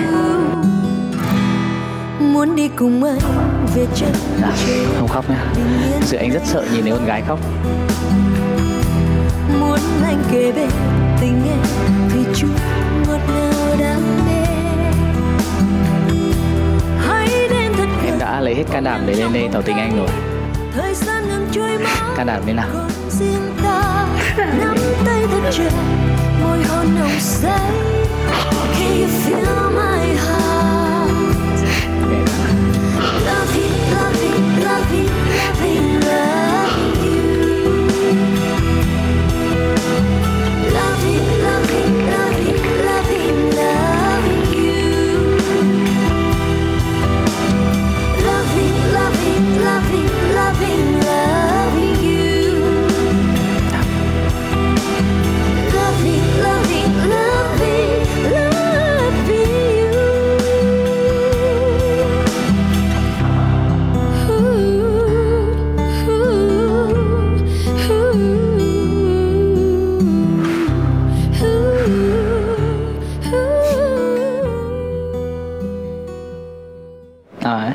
Muốn đi cùng anh về chân trời. Không khóc nha. Thực sự anh rất sợ nhìn thấy con gái khóc. Muốn anh kề bên tình em vì chút ngọt ngào đam mê. Hãy đến thật em đã lấy hết can đảm để lên đây tỏ tình anh rồi. Thời gian ngừng trôi mau. Can đảm thế nào? Riêng ta nắm tay thật chặt, môi hôn nồng say. Can you feel my heart? Loving, loving, loving, loving, loving you. Loving, loving, loving, loving, loving you. Loving, loving, loving, loving, loving you. Loving, loving, loving, loving you. À,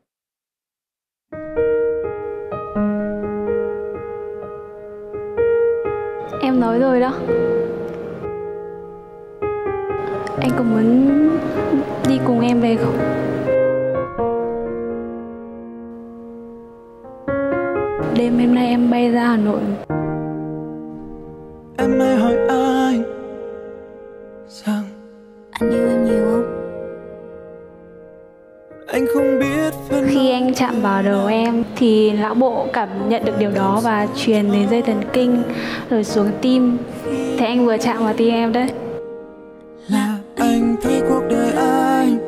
em nói rồi đó. Anh có muốn đi cùng em về không? Đêm hôm nay em bay ra Hà Nội. Em hãy hỏi anh rằng anh yêu em nhiều không? Anh không biết phân. Khi anh chạm vào đầu em thì lão bộ cảm nhận được điều đó và truyền đến dây thần kinh rồi xuống tim. Thế anh vừa chạm vào tim em đấy. Là anh thấy cuộc đời anh.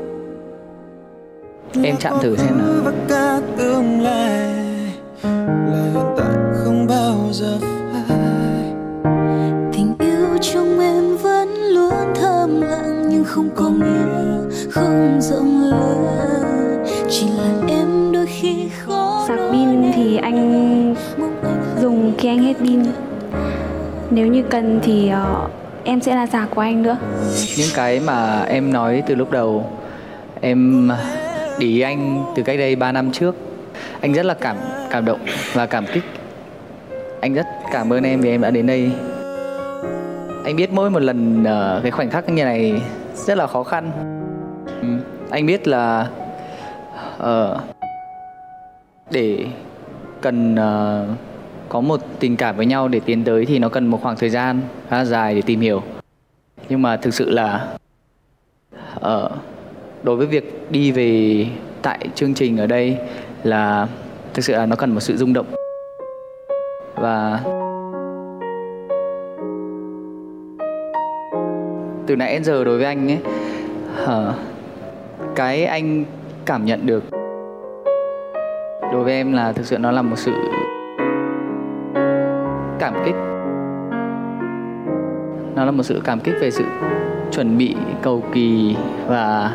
em chạm thử xem nào. Và cả tương lai là hiện tại không bao giờ phai. Tình yêu trong em vẫn luôn thầm lặng nhưng không có nghĩa không rộng lớn. Chỉ là em đôi khi khó. Sạc pin thì anh dùng khi anh hết pin. Nếu như cần thì uh, em sẽ là sạc của anh nữa. Những cái mà em nói từ lúc đầu, em để ý anh từ cách đây ba năm trước. Anh rất là cảm cảm động và cảm kích. Anh rất cảm ơn em vì em đã đến đây. Anh biết mỗi một lần uh, cái khoảnh khắc như này rất là khó khăn. ừ. Anh biết là uh, để cần uh, có một tình cảm với nhau để tiến tới thì nó cần một khoảng thời gian khá là dài để tìm hiểu. Nhưng mà thực sự là uh, đối với việc đi về tại chương trình ở đây là thực sự là nó cần một sự rung động. Và từ nãy đến giờ đối với anh ấy, uh, cái anh cảm nhận được đối với em là thực sự nó là một sự cảm kích. Nó là một sự cảm kích về sự chuẩn bị, cầu kỳ và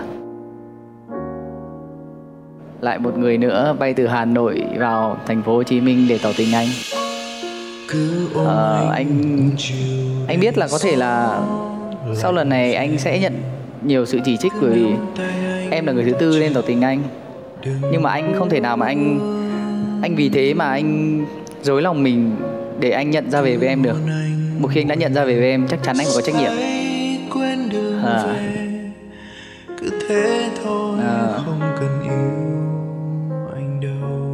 lại một người nữa bay từ Hà Nội vào thành phố Hồ Chí Minh để tỏ tình anh. À, anh anh biết là có thể là sau lần này anh sẽ nhận nhiều sự chỉ trích bởi vì em là người thứ tư nên tỏ tình anh. Nhưng mà anh không thể nào mà anh anh vì thế mà anh dối lòng mình để anh nhận ra về với em được. Một khi anh đã nhận ra về với em, chắc chắn anh phải có trách nhiệm. À. Cứ thế thôi, à. Không cần yêu anh đâu.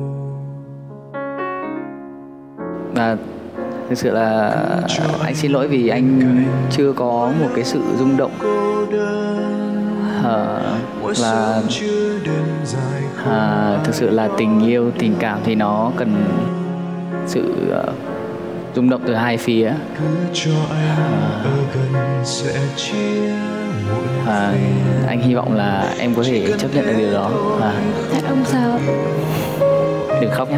Và thực sự là anh xin lỗi vì anh chưa có một cái sự rung động, à, uh, là uh, thực sự là tình yêu, tình cảm thì nó cần sự uh, rung động từ hai phía. uh, uh, anh hy vọng là em có thể chấp nhận được điều đó. Dạ không sao. Đừng khóc nhé.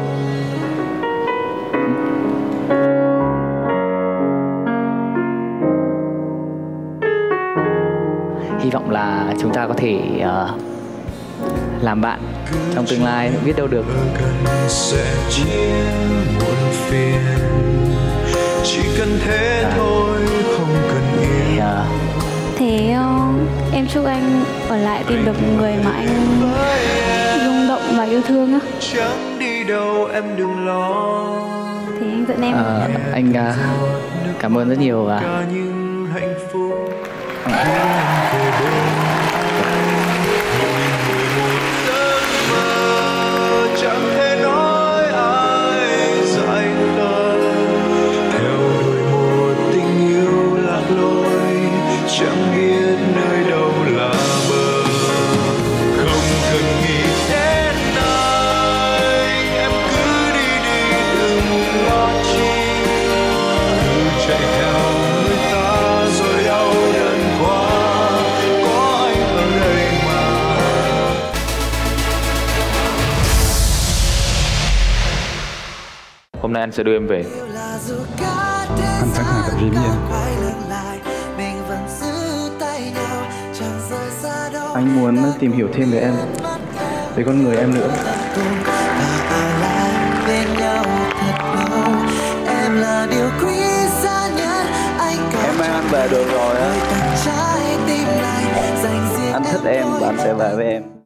Hy vọng là chúng ta có thể uh, làm bạn trong tương lai, biết đâu được. Chỉ cần thế à. thôi, không cần yêu. Yeah. Thế uh, em chúc anh ở lại tìm được người mà anh rung động và yêu thương á. Chẳng đi đâu em đừng lo. Thế anh dẫn em. À, anh uh, cảm ơn rất nhiều. Uh. Chẳng thể nói ai dành lời theo đuổi một tình yêu lạc lối, chẳng biết nơi đâu là bờ. Không cần nghĩ đến anh, em cứ đi đi đừng lo chi, cứ chạy theo người ta rồi đau đớn quá. Có anh ở đây mà. Hôm nay anh sẽ đưa em về. Anh sẵn sàng gặp Jim nha. Anh muốn tìm hiểu thêm về em, về con người em nữa. Em mang anh về được rồi á. Anh thích em và anh sẽ về với em.